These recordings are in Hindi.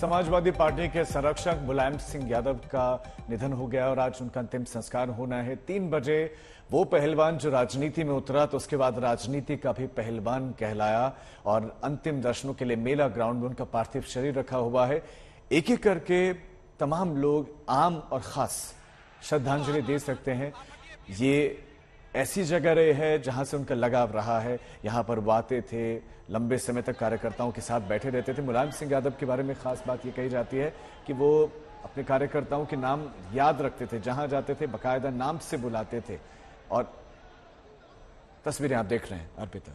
समाजवादी पार्टी के संरक्षक मुलायम सिंह यादव का निधन हो गया और आज उनका अंतिम संस्कार होना है। 3 बजे वो पहलवान जो राजनीति में उतरा तो उसके बाद राजनीति का भी पहलवान कहलाया और अंतिम दर्शनों के लिए मेला ग्राउंड में उनका पार्थिव शरीर रखा हुआ है। एक एक करके तमाम लोग आम और खास श्रद्धांजलि दे सकते हैं। ये ऐसी जगह रहे है जहां से उनका लगाव रहा है। यहां पर वो आते थे, लंबे समय तक कार्यकर्ताओं के साथ बैठे रहते थे। मुलायम सिंह यादव के बारे में खास बात ये कही जाती है कि वो अपने कार्यकर्ताओं के नाम याद रखते थे, जहां जाते थे बाकायदा नाम से बुलाते थे। और तस्वीरें आप देख रहे हैं अर्पिता।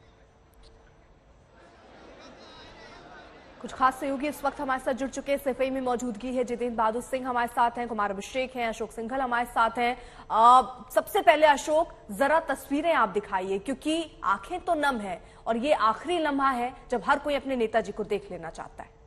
कुछ खास सहयोगी इस वक्त हमारे साथ जुड़ चुके हैं। सफाई में मौजूदगी है जितेंद्र बहादुर सिंह हमारे साथ हैं, कुमार अभिषेक हैं, अशोक सिंघल हमारे साथ हैं। सबसे पहले अशोक, जरा तस्वीरें आप दिखाइए क्योंकि आंखें तो नम है और ये आखिरी लम्हा है जब हर कोई अपने नेताजी को देख लेना चाहता है।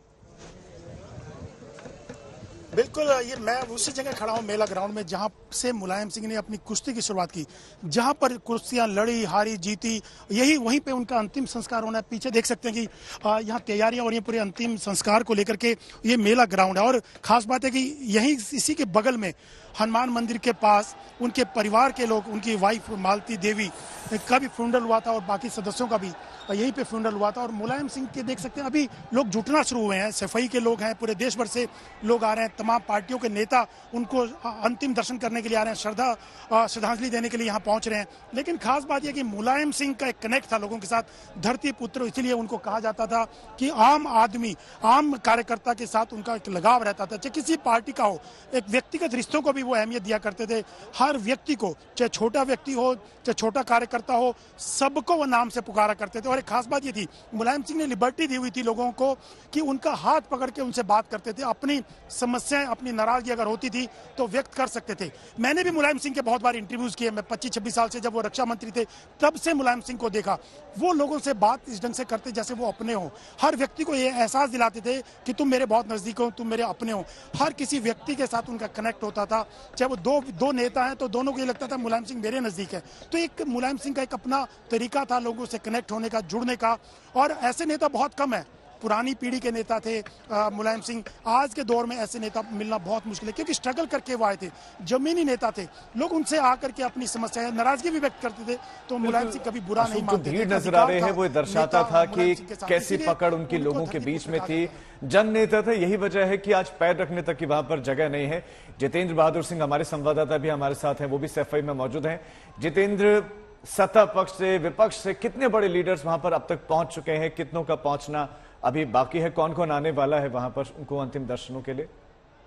बिल्कुल, ये मैं उसी जगह खड़ा हूं मेला ग्राउंड में जहां से मुलायम सिंह ने अपनी कुश्ती की शुरुआत की, जहां पर कुश्तियां लड़ी, हारी, जीती, यही वहीं पे उनका अंतिम संस्कार होना है। पीछे देख सकते हैं कि यहां तैयारियां हो रही हैं पूरे अंतिम संस्कार को लेकर के। ये मेला ग्राउंड है और खास बात है कि यहीं इसी के बगल में हनुमान मंदिर के पास उनके परिवार के लोग, उनकी वाइफ मालती देवी का भी फ्यूनरल हुआ था और बाकी सदस्यों का भी यहीं पे फ्यूनरल हुआ था। और मुलायम सिंह के देख सकते हैं अभी लोग जुटना शुरू हुए हैं। सफाई के लोग हैं, पूरे देश भर से लोग आ रहे हैं, तमाम पार्टियों के नेता उनको अंतिम दर्शन करने के लिए आ रहे हैं, श्रद्धांजलि देने के लिए यहाँ पहुंच रहे हैं। लेकिन खास बात यह कि मुलायम सिंह का एक कनेक्ट था लोगों के साथ, धरती पुत्र, इसीलिए उनको कहा जाता था कि आम आदमी, आम कार्यकर्ता के साथ उनका एक लगाव रहता था। चाहे किसी पार्टी का हो, एक व्यक्तिगत रिश्तों को भी वो अहमियत दिया करते थे। हर व्यक्ति को, चाहे छोटा व्यक्ति हो, चाहे छोटा कार्यकर्ता हो, सबको वो नाम से पुकारा करते थे। और एक खास बात ये थी, मुलायम सिंह ने लिबर्टी दी हुई थी लोगों को कि उनका हाथ पकड़ के उनसे बात करते थे। अपनी समस्याएं, अपनी नाराजगी अगर होती थी तो व्यक्त कर सकते थे। मैंने भी मुलायम सिंह के बहुत बार इंटरव्यूज किए। मैं 25-26 साल से जब वो रक्षा मंत्री थे तब से मुलायम सिंह को देखा। वो लोगों से बात इस ढंग से करते जैसे वो अपने हो। हर व्यक्ति को ये एहसास दिलाते थे कि तुम मेरे बहुत नजदीक हो, तुम मेरे अपने हो। हर किसी व्यक्ति के साथ उनका कनेक्ट होता था। चाहे वो दो नेता हैं तो दोनों को ये लगता था मुलायम सिंह मेरे नजदीक है। तो एक मुलायम सिंह का एक अपना तरीका था लोगों से कनेक्ट होने का, जुड़ने का। और ऐसे नेता बहुत कम है। पुरानी पीढ़ी के नेता थे मुलायम सिंह। आज के दौर में ऐसे नेता मिलना बहुत मुश्किल है क्योंकि स्ट्रगल करके वो आए थे, जमीनी नेता थे। लोग उनसे आकर के अपनी समस्याएं, नाराजगी भी व्यक्त करते थे। तो मुलायम सिंह कभी बुरा नहीं मानते थे। भीड़ नजर आ रहे हैं, वो दर्शाता था कि कैसी पकड़ उनकी लोगों के बीच में थी। जन नेता थे, यही वजह है कि आज पैर रखने तक की वहां पर जगह नहीं है। जितेंद्र बहादुर सिंह हमारे संवाददाता भी हमारे साथ हैं, वो भी सफाई में मौजूद हैं। जितेंद्र, सत्ता पक्ष से, विपक्ष से कितने बड़े लीडर्स वहां पर अब तक पहुंच चुके हैं? कितनों का पहुंचना अभी बाकी है? कौन कौन आने वाला है वहां पर उनको अंतिम दर्शनों के लिए?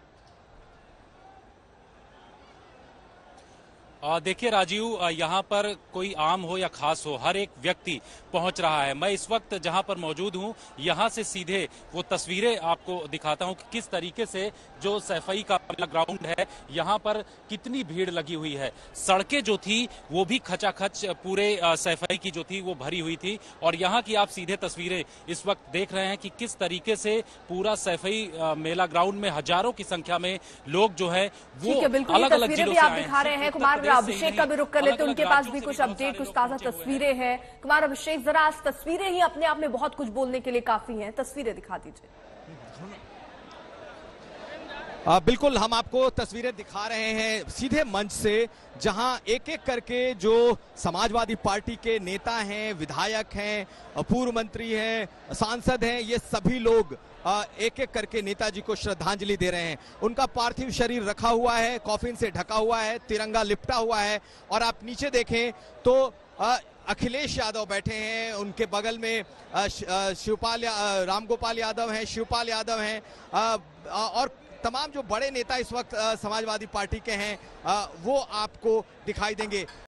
देखिए राजीव, यहाँ पर कोई आम हो या खास हो, हर एक व्यक्ति पहुंच रहा है। मैं इस वक्त जहां पर मौजूद हूं, यहां से सीधे वो तस्वीरें आपको दिखाता हूं कि किस तरीके से जो सफाई का ग्राउंड है, यहाँ पर कितनी भीड़ लगी हुई है। सड़कें जो थी वो भी खचाखच पूरे सफाई की जो थी वो भरी हुई थी। और यहाँ की आप सीधे तस्वीरें इस वक्त देख रहे हैं कि किस तरीके से पूरा सफाई मेला ग्राउंड में हजारों की संख्या में लोग जो है वो अलग अलग जिलों से आए हैं। अभिषेक का भी रुख कर लेते, उनके पास भी कुछ अपडेट, कुछ ताजा तस्वीरें हैं। कुमार अभिषेक, जरा आज तस्वीरें ही अपने आप में बहुत कुछ बोलने के लिए काफी हैं, तस्वीरें दिखा दीजिए। बिल्कुल, हम आपको तस्वीरें दिखा रहे हैं सीधे मंच से, जहां एक एक करके जो समाजवादी पार्टी के नेता हैं, विधायक हैं, पूर्व मंत्री हैं, सांसद हैं, ये सभी लोग एक एक करके नेताजी को श्रद्धांजलि दे रहे हैं। उनका पार्थिव शरीर रखा हुआ है, कॉफिन से ढका हुआ है, तिरंगा लिपटा हुआ है। और आप नीचे देखें तो अखिलेश यादव बैठे हैं, उनके बगल में रामगोपाल यादव हैं, शिवपाल यादव हैं, और तमाम जो बड़े नेता इस वक्त समाजवादी पार्टी के हैं वो आपको दिखाई देंगे।